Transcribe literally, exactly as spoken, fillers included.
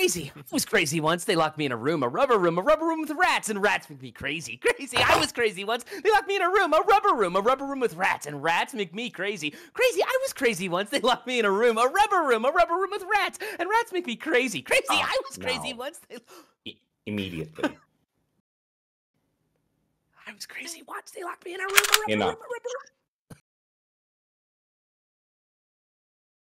crazy. I was crazy once. They locked me in a room, a rubber room, a rubber room with rats, and rats make me crazy. Crazy. I was crazy once. They locked me in a room, a rubber room, a rubber room with rats, and rats make me crazy. Crazy. I was crazy once. They locked me in a room, a rubber room, a rubber room with rats, and rats make me crazy. Crazy. Oh, I was crazy no. once. They... I immediately. I was crazy once. They locked me in a room, a rubber Enough. room, a rubber room.